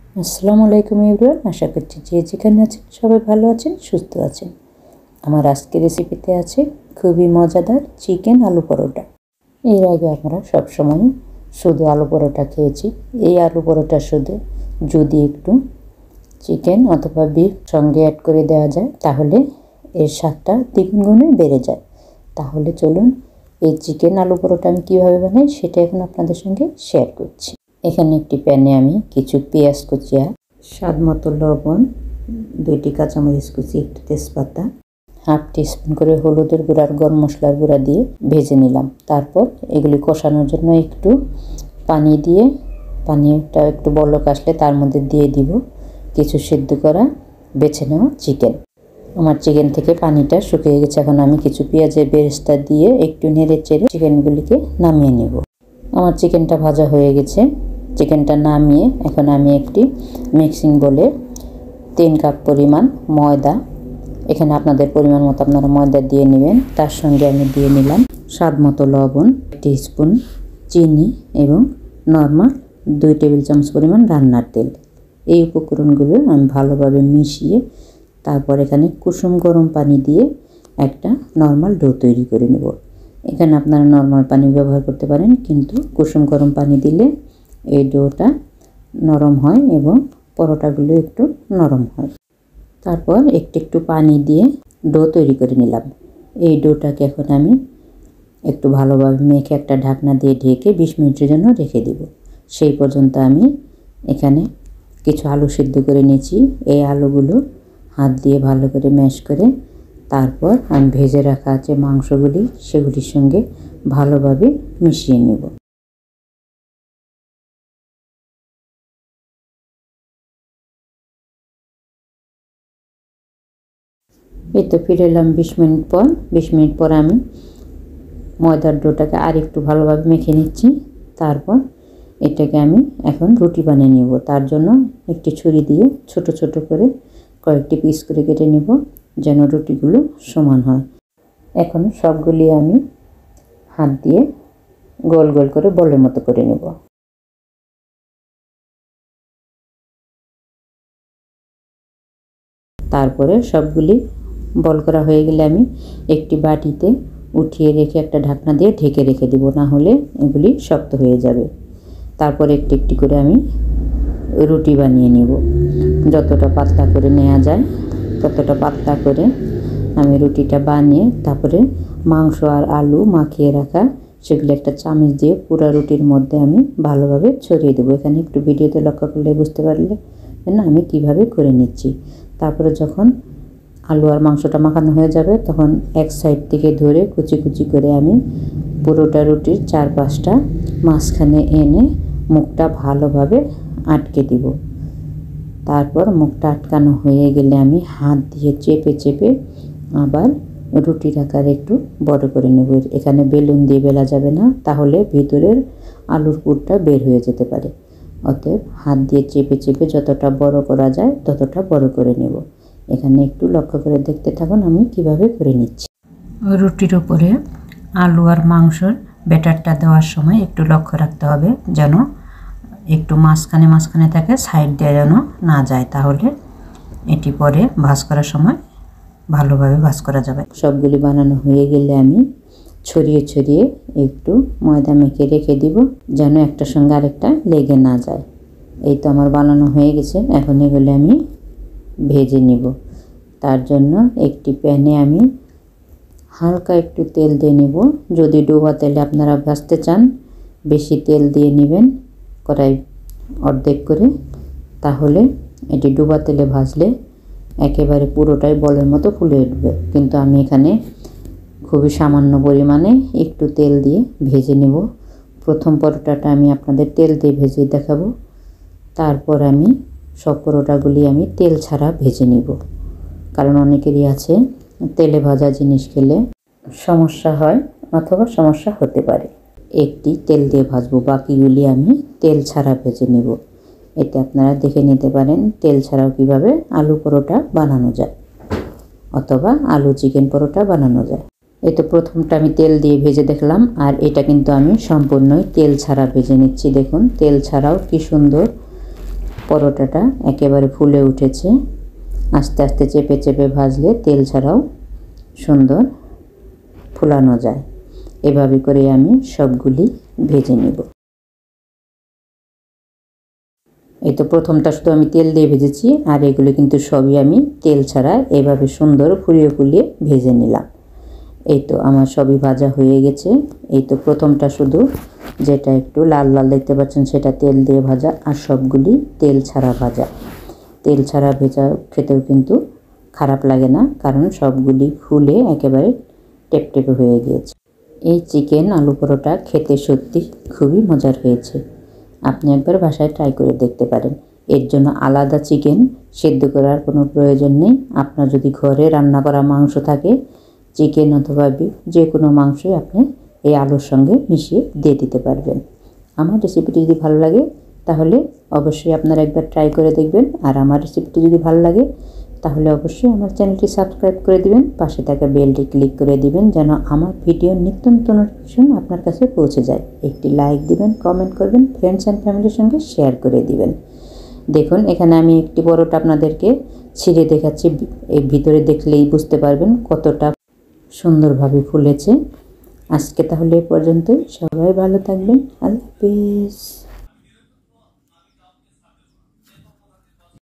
আসসালামু আলাইকুম এভরিওয়ান, আশা করছি যে যেখানে আছেন সবাই ভালো আছেন, সুস্থ আছেন। আমার আজকের রেসিপিতে আছে খুবই মজাদার চিকেন আলু পরোটা। এর আগে আমরা সবসময় শুধু আলু পরোটা খেয়েছি। এই আলু পরোটার সাথে যদি একটু চিকেন অথবা বিফ সঙ্গে অ্যাড করে দেওয়া যায় তাহলে এর স্বাদটা দ্বিগুণ গুণে বেড়ে যায়। তাহলে চলুন এই চিকেন আলু পরোটা আমি কীভাবে বানাই সেটা এখন আপনাদের সঙ্গে শেয়ার করছি। এখানে একটি প্যানে আমি কিছু পেঁয়াজ কুচি, স্বাদ মতো লবণ, 2টি কাঁচামরিচ কুচি, একটু তেজপাতা, হাফ টিস্পুন করে হলুদের গুঁড়া আর গরম মশলার গুঁড়া দিয়ে ভেজে নিলাম। তারপর এগুলি কষানোর জন্য একটু পানি দিয়ে, পানিটা একটু বলক আসলে তার মধ্যে দিয়ে দিব কিছু সিদ্ধ করা বেছে নেওয়া চিকেন। আমার চিকেন থেকে পানিটা শুকিয়ে গেছে। এখন আমি কিছু পেঁয়াজের বেরেস্তা দিয়ে একটু নেড়ে চেড়ে চিকেনগুলিকে নামিয়ে নেব। আমার চিকেনটা ভাজা হয়ে গেছে। চিকেনটা নামিয়ে এখন আমি একটি মিক্সিং বলে 3 কাপ পরিমাণ ময়দা, এখানে আপনাদের পরিমাণ মতো আপনারা ময়দা দিয়ে নেবেন। তার সঙ্গে আমি দিয়ে নিলাম স্বাদ মতো লবণ, 1 টিস্পুন চিনি এবং নর্মাল 2 টেবিল চামচ পরিমাণ রান্নার তেল। এই উপকরণগুলো আমি ভালোভাবে মিশিয়ে তারপর এখানে কুসুম গরম পানি দিয়ে একটা নর্মাল ডো তৈরি করে নেব। এখানে আপনারা নর্মাল পানি ব্যবহার করতে পারেন, কিন্তু কুসুম গরম পানি দিলে এই ডোটা নরম হয় এবং পরোটাগুলো একটু নরম হয়। তারপর একটু পানি দিয়ে ডো তৈরি করে নিলাম। এই ডোটাকে এখন আমি একটু ভালোভাবে মেখে একটা ঢাকনা দিয়ে ঢেকে 20 মিনিটের জন্য রেখে দেব। সেই পর্যন্ত আমি এখানে কিছু আলু সিদ্ধ করে নিয়েছি। এই আলুগুলো হাত দিয়ে ভালো করে ম্যাশ করে তারপর আমি ভেজে রাখা যে মাংসগুলি সেগুলির সঙ্গে ভালোভাবে মিশিয়ে নেব। এই তো ফিরে এলাম 20 মিনিট পর। 20 মিনিট পর আমি ময়দার ডোটাকে আর একটু ভালোভাবে মেখে নিচ্ছি। তারপর এটাকে আমি এখন রুটি বানিয়ে নেব। তার জন্য একটি ছুরি দিয়ে ছোট ছোট করে কয়েকটি পিস করে কেটে নেব যেন রুটিগুলো সমান হয়। এখন সবগুলি আমি হাত দিয়ে গোল গোল করে বলের মতো করে নেব। তারপরে সবগুলি বল করা হয়ে গেলে আমি একটি বাটিতে উঠিয়ে রেখে একটা ঢাকনা দিয়ে ঢেকে রেখে দেব, না হলে এগুলি শক্ত হয়ে যাবে। তারপর একটি করে আমি রুটি বানিয়ে নেব। যতটা পাতলা করে নেওয়া যায় ততটা পাতলা করে আমি রুটিটা বানিয়ে তারপরে মাংস আর আলু মাখিয়ে রাখা সেগুলো একটা চামচ দিয়ে পুরো রুটির মধ্যে আমি ভালোভাবে ছড়িয়ে দেবো। এখানে একটু ভিডিওতে লক্ষ্য করলে বুঝতে পারলে না আমি কিভাবে করে নিচ্ছি। তারপরে যখন আলু আর মাংসটা মাখানো হয়ে যাবে তখন এক সাইড থেকে ধরে কুচি কুচি করে আমি পুরোটা রুটির 4-5টা মাঝখানে এনে মুখটা ভালোভাবে আটকে দিব। তারপর মুখটা আটকানো হয়ে গেলে আমি হাত দিয়ে চেপে চেপে আবার রুটির আকার একটু বড় করে নেব। এখানে বেলুন দিয়ে বেলা যাবে না, তাহলে ভিতরের আলুর পুরটা বের হয়ে যেতে পারে। অতএব হাত দিয়ে চেপে চেপে যতটা বড় করা যায় ততটা বড় করে নেব। এখানে একটু লক্ষ্য করে দেখতে থাকুন আমি কিভাবে করে নিচ্ছি। রুটির উপরে আলু আর মাংসর ব্যাটারটা দেওয়ার সময় একটু লক্ষ্য রাখতে হবে যেন একটু মাঝখানে মাঝখানে থাকে, সাইড দিয়ে যেন না যায়, তাহলে এটি পরে ভাঁজ করার সময় ভালোভাবে ভাঁজ করা যাবে। সবগুলি বানানো হয়ে গেলে আমি ছড়িয়ে ছড়িয়ে একটু ময়দা মেখে রেখে দিব যেন একটার সঙ্গে আরেকটা লেগে না যায়। এই তো আমার বানানো হয়ে গেছে। এখন এগুলো আমি ভেজে নিব। তার জন্য একটি প্যানে আমি হালকা একটু তেল দিয়ে নেব। যদি ডোবা তেলে আপনারা ভাজতে চান বেশি তেল দিয়ে নেবেন, কড়াই অর্ধেক করে, তাহলে এটি ডোবা তেলে ভাজলে একেবারে পুরোটাই বলের মতো ফুলে উঠবে। কিন্তু আমি এখানে খুবই সামান্য পরিমাণে একটু তেল দিয়ে ভেজে নেব। প্রথম পরোটাটা আমি আপনাদের তেল দিয়ে ভেজে দেখাবো। তারপর আমি সব পরোটাগুলি আমি তেল ছাড়া ভেজে নিব, কারণ অনেকেরই আছে তেলে ভাজা জিনিস খেলে সমস্যা হয় অথবা সমস্যা হতে পারে। একটি তেল দিয়ে ভাজবো, বাকিগুলি আমি তেল ছাড়া ভেজে নেব। এতে আপনারা দেখে নিতে পারেন তেল ছাড়াও কিভাবে আলু পরোটা বানানো যায় অথবা আলু চিকেন পরোটা বানানো যায়। এই তো প্রথমটা আমি তেল দিয়ে ভেজে দেখলাম, আর এটা কিন্তু আমি সম্পূর্ণই তেল ছাড়া ভেজে নিচ্ছি। দেখুন তেল ছাড়াও কি সুন্দর পরোটাটা একেবারে ফুলে উঠেছে। আস্তে আস্তে চেপে চেপে ভাজলে তেল ছাড়াও সুন্দর ফুলানো যায়। এভাবে করে আমি সবগুলি ভেজে নেব। এই তো প্রথমটা শুধু আমি তেল দিয়ে ভেজেছি, আর এগুলো কিন্তু সবই আমি তেল ছাড়া এভাবে সুন্দর ফুলিয়ে ফুলিয়ে ভেজে নিলাম। এই তো আমার সবই ভাজা হয়ে গেছে। এই তো প্রথমটা শুধু যেটা একটু লাল লাল দেখতে পাচ্ছেন সেটা তেল দিয়ে ভাজা, আর সবগুলি তেল ছাড়া ভাজা। তেল ছাড়া ভেজা খেতেও কিন্তু খারাপ লাগে না, কারণ সবগুলি ফুলে একেবারে টেপটেপে হয়ে গিয়েছে। এই চিকেন আলু পরোটা খেতে সত্যি খুবই মজার হয়েছে। আপনি একবার বাসায় ট্রাই করে দেখতে পারেন। এর জন্য আলাদা চিকেন সেদ্ধ করার কোনো প্রয়োজন নেই। আপনার যদি ঘরে রান্না করা মাংস থাকে, চিকেন অথবা বিফ যে কোনো মাংসই আপনি এই আলুর সঙ্গে মিশিয়ে দিয়ে দিতে পারবেন। আমার রেসিপিটি যদি ভালো লাগে তাহলে অবশ্যই আপনারা একবার ট্রাই করে দেখবেন। আর আমার রেসিপিটি যদি ভালো লাগে তাহলে অবশ্যই আমার চ্যানেলটি সাবস্ক্রাইব করে দিবেন, পাশে থাকা বেলটি ক্লিক করে দিবেন যেন আমার ভিডিও নিত্য নতুন নোটিফিকেশন আপনার কাছে পৌঁছে যায়। একটি লাইক দিবেন, কমেন্ট করবেন, ফ্রেন্ডস অ্যান্ড ফ্যামিলির সঙ্গে শেয়ার করে দিবেন। দেখুন এখানে আমি একটি পরোটা আপনাদেরকে ছিঁড়ে দেখাচ্ছি। এই ভিতরে দেখলেই বুঝতে পারবেন কতটা সুন্দরভাবে ফুলেছে। আজকে তাহলে এ পর্যন্তই। সবাই ভালো থাকবেন। আল্লাহ হাফেজ।